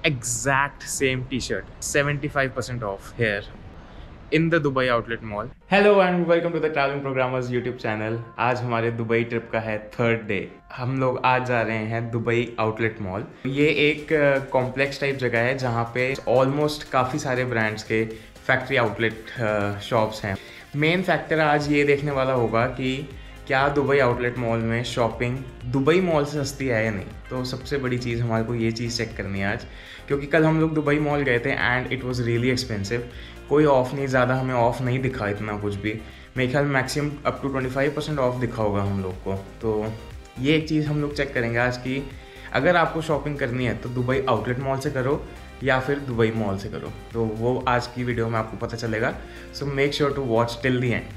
exact same t-shirt 75% off here in the Dubai Outlet Mall. Hello and welcome to the Traveling Programmers YouTube channel. आज हमारे Dubai trip का है third day. हम लोग आज जा रहे हैं दुबई आउटलेट मॉल। ये एक कॉम्प्लेक्स टाइप जगह है जहाँ पे ऑलमोस्ट काफ़ी सारे ब्रांड्स के फैक्ट्री आउटलेट शॉप्स हैं। मेन फैक्टर आज ये देखने वाला होगा कि क्या दुबई आउटलेट मॉल में शॉपिंग दुबई मॉल से सस्ती है या नहीं। तो सबसे बड़ी चीज़ हमारे को ये चीज़ चेक करनी है आज, क्योंकि कल हम लोग दुबई मॉल गए थे and it was really expensive. कोई ऑफ़ नहीं, ज़्यादा हमें ऑफ़ नहीं दिखा इतना कुछ भी। मेरे ख्याल मैक्सिमम अप टू 25% ऑफ दिखा होगा हम लोग को। तो ये एक चीज़ हम लोग चेक करेंगे आज की अगर आपको शॉपिंग करनी है तो दुबई आउटलेट मॉल से करो या फिर दुबई मॉल से करो। तो वो आज की वीडियो में आपको पता चलेगा। So make sure to watch till the end.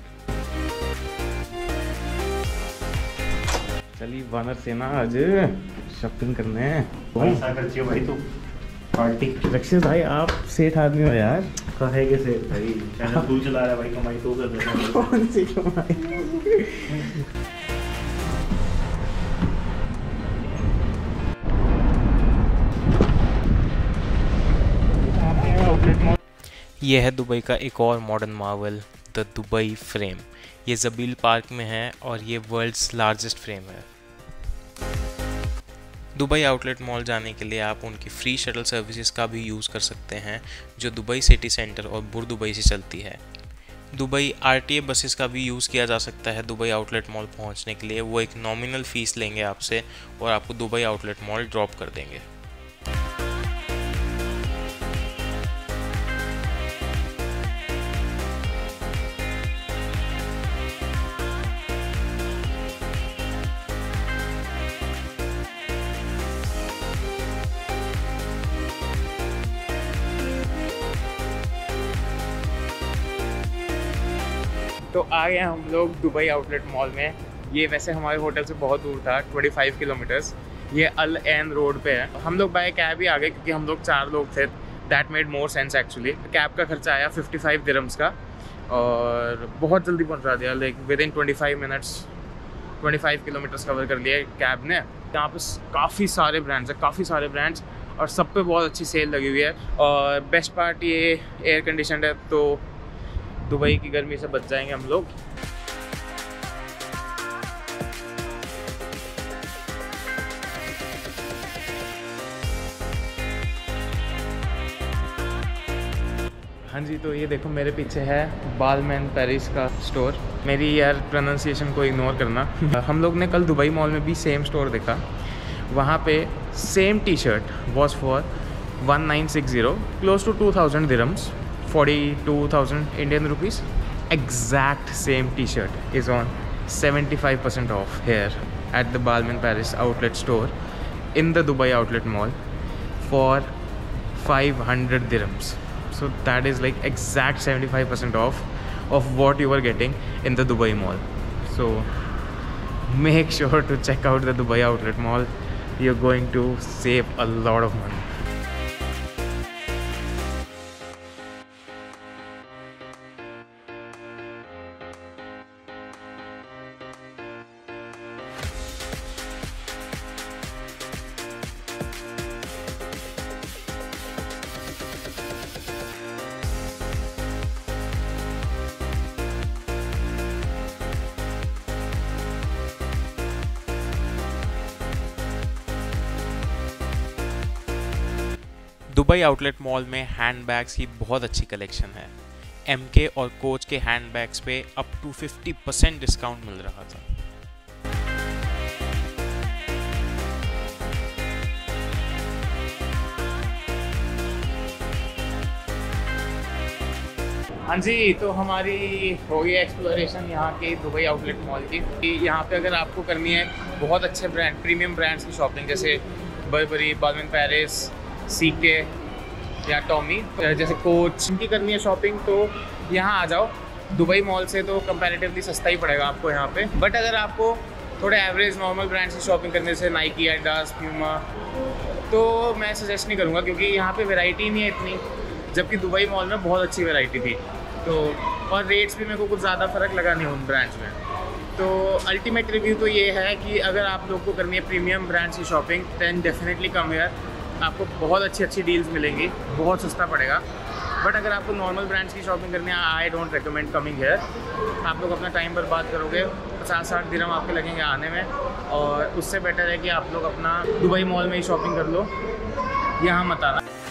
चलिए वानर सेना आज शॉपिंग करने हैं। भाई तो पार्टी रक्षित भाई आप सेठ आदमी हो यार। कहे के सेठ भाई, चैनल तू चला रहा है भाई, कमाई तो कर रहा है। कौन सी कमाई? यह है दुबई का एक और modern marvel, the Dubai frame. ये जबील पार्क में है और ये वर्ल्ड्स लार्जेस्ट फ्रेम है। दुबई आउटलेट मॉल जाने के लिए आप उनकी फ्री शटल सर्विसेज का भी यूज़ कर सकते हैं जो दुबई सिटी सेंटर और बुर दुबई से चलती है। दुबई आरटीए बसेस का भी यूज़ किया जा सकता है दुबई आउटलेट मॉल पहुंचने के लिए। वो एक नॉमिनल फ़ीस लेंगे आपसे और आपको दुबई आउटलेट मॉल ड्रॉप कर देंगे। तो आ गए हम लोग दुबई आउटलेट मॉल में। ये वैसे हमारे होटल से बहुत दूर था, 25 किलोमीटर्स। ये अल एन रोड पे है। हम लोग बाय कैब ही आ गए क्योंकि हम लोग 4 लोग थे। That made more sense actually. Cab का खर्चा आया 55 दिरहम्स का और बहुत जल्दी पहुंचा दिया। Like within 25 minutes 25 kilometres cover कर लिए कैब ने। यहाँ पे काफ़ी सारे ब्रांड्स और सब पे बहुत अच्छी सेल लगी हुई है। और बेस्ट पार्ट ये एयर कंडीशनड है, तो दुबई की गर्मी से बच जाएंगे हम लोग। हाँ जी, तो ये देखो मेरे पीछे है बालमैन पेरिस का स्टोर। मेरी यार प्रोनाउंसिएशन को इग्नोर करना। हम लोग ने कल दुबई मॉल में भी सेम स्टोर देखा। वहाँ पे same T shirt was for 1960, close to 2000 dirhams, 42,000 Indian rupees. Exact same t-shirt is on 75% off here at the Balmain Paris outlet store in the Dubai outlet mall for 500 dirhams. So that is like exact 75% off of what you were getting in the Dubai mall. So make sure to check out the Dubai outlet mall. You're going to save a lot of money. Dubai outlet mall में handbags की बहुत अच्छी collection है। MK और coach के handbags पे up to 50% discount मिल रहा था। हाँ जी, तो हमारी हो गई एक्सप्लोरेशन यहाँ की दुबई आउटलेट मॉल की। यहाँ पे अगर आपको करनी है बहुत अच्छे ब्रांड, प्रीमियम ब्रांड्स की शॉपिंग, जैसे बर्बरी, बालमैन पेरिस, सीके या टॉमी, जैसे कोच, इनकी करनी है शॉपिंग तो यहाँ आ जाओ। दुबई मॉल से तो कंपैरेटिवली सस्ता ही पड़ेगा आपको यहाँ पे। बट अगर आपको थोड़े एवरेज नॉर्मल ब्रांड्स की शॉपिंग करने से नाइकी, एडिडास, प्यूमा, तो मैं सजेस्ट नहीं करूँगा क्योंकि यहाँ पे वैरायटी नहीं है इतनी, जबकि दुबई मॉल में बहुत अच्छी वैरायटी थी। तो और रेट्स भी मेरे को कुछ ज़्यादा फ़र्क लगा नहीं उन ब्रांड्स में। तो अल्टीमेट रिव्यू तो ये है कि अगर आप लोग को करनी है प्रीमियम ब्रांड्स की shopping, then definitely come here. आपको बहुत अच्छी डील्स मिलेंगी, बहुत सस्ता पड़ेगा। बट अगर आपको नॉर्मल ब्रांड्स की शॉपिंग करनी है, I don't recommend coming here. आप लोग अपना टाइम बर्बाद करोगे, 50-60 दिरहम आपके लगेंगे आने में, और उससे बेटर है कि आप लोग अपना दुबई मॉल में ही शॉपिंग कर लो, यहाँ मत आना।